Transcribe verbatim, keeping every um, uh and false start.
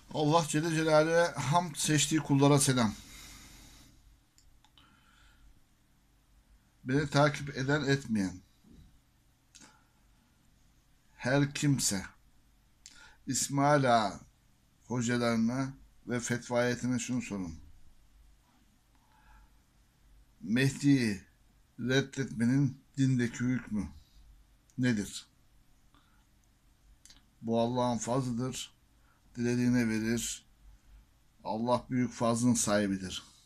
Allah Celle Celaluhu'ya hamd, seçtiği kullara selam. Beni takip eden etmeyen her kimse İsmail Ağa hocalarına ve fetvayetine şunu sorun. Mehdi'yi reddetmenin dindeki hükmü nedir? Bu Allah'ın fazlıdır. Dilediğine verir. Allah büyük fazlın sahibidir.